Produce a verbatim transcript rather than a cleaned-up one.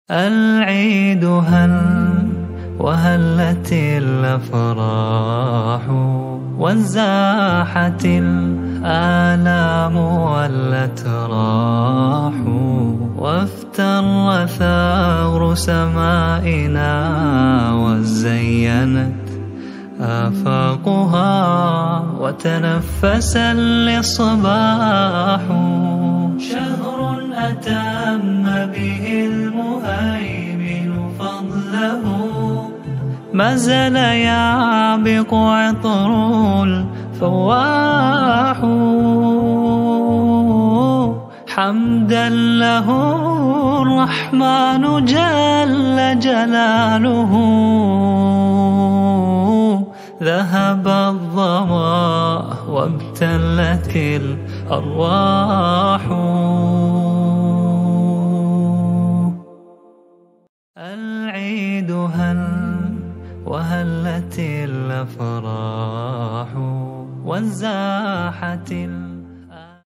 العيد هل وهلت الأفراح وانزاحت الآلام ولت راح وافتر ثغر سمائنا وزينت آفاقها وتنفس الإصباح شهر أتم به المهيمن فضله ما زال يعبق عطر الفواح حمدا له الرحمن جل جلاله ذهب الظما وابتلت الأرواح. العيد هل وهلت الأفراح وانزاحت